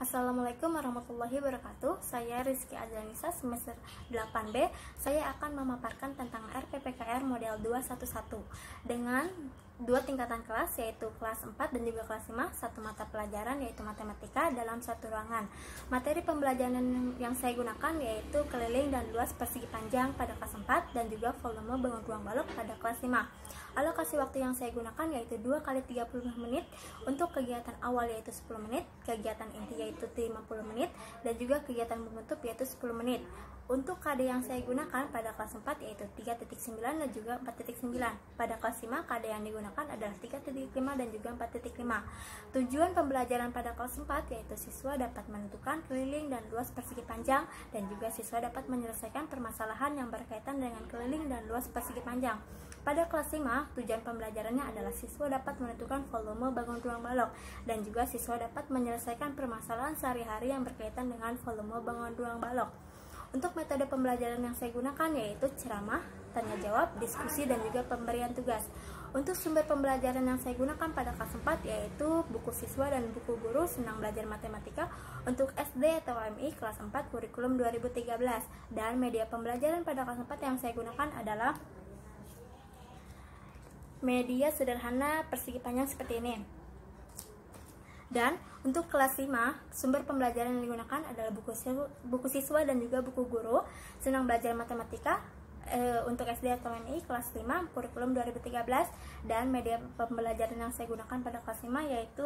Assalamualaikum warahmatullahi wabarakatuh. Saya Rizky Adlanisa, semester 8B. Saya akan memaparkan tentang RPPKR model 211 dengan dua tingkatan kelas, yaitu kelas 4 dan juga kelas 5, satu mata pelajaran yaitu matematika dalam satu ruangan. Materi pembelajaran yang saya gunakan yaitu keliling dan luas persegi panjang pada kelas 4 dan juga volume bangun ruang balok pada kelas 5. Alokasi waktu yang saya gunakan yaitu 2 kali 30 menit, untuk kegiatan awal yaitu 10 menit, kegiatan inti yaitu 50 menit, dan juga kegiatan penutup yaitu 10 menit. Untuk KD yang saya gunakan pada kelas 4 yaitu 3.9 dan juga 4.9. Pada kelas 5 KD yang digunakan adalah 3.5 dan juga 4.5. Tujuan pembelajaran pada kelas 4 yaitu siswa dapat menentukan keliling dan luas persegi panjang, dan juga siswa dapat menyelesaikan permasalahan yang berkaitan dengan keliling dan luas persegi panjang. Pada kelas 5, tujuan pembelajarannya adalah siswa dapat menentukan volume bangun ruang balok, dan juga siswa dapat menyelesaikan permasalahan sehari-hari yang berkaitan dengan volume bangun ruang balok. Untuk metode pembelajaran yang saya gunakan yaitu ceramah, tanya jawab, diskusi, dan juga pemberian tugas. Untuk sumber pembelajaran yang saya gunakan pada kelas 4 yaitu buku siswa dan buku guru Senang Belajar Matematika untuk SD atau MI kelas 4 kurikulum 2013. Dan media pembelajaran pada kelas 4 yang saya gunakan adalah media sederhana persegi panjang seperti ini. Dan untuk kelas 5, sumber pembelajaran yang digunakan adalah buku siswa dan juga buku guru Senang Belajar Matematika untuk SD atau MI kelas 5 kurikulum 2013. Dan media pembelajaran yang saya gunakan pada kelas 5 yaitu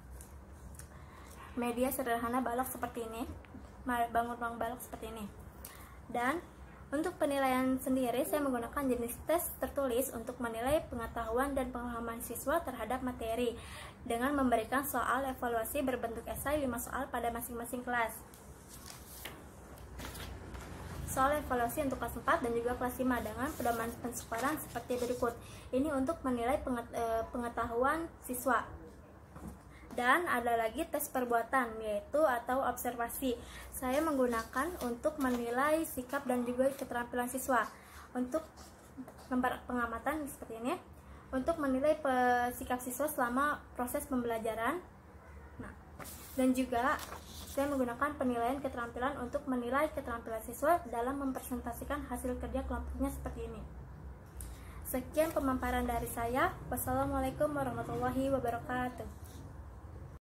media sederhana balok seperti ini, bangun ruang balok seperti ini. Dan untuk penilaian sendiri, saya menggunakan jenis tes tertulis untuk menilai pengetahuan dan pemahaman siswa terhadap materi dengan memberikan soal evaluasi berbentuk esai 5 soal pada masing-masing kelas. Soal evaluasi untuk kelas 4 dan juga kelas 5 dengan pedoman pensukaran seperti berikut. Ini untuk menilai pengetahuan siswa. Dan ada lagi tes perbuatan yaitu atau observasi. Saya menggunakan untuk menilai sikap dan juga keterampilan siswa. Untuk lembar pengamatan seperti ini, untuk menilai sikap siswa selama proses pembelajaran. Nah, dan juga saya menggunakan penilaian keterampilan untuk menilai keterampilan siswa dalam mempresentasikan hasil kerja kelompoknya seperti ini. Sekian pemaparan dari saya. Wassalamualaikum warahmatullahi wabarakatuh.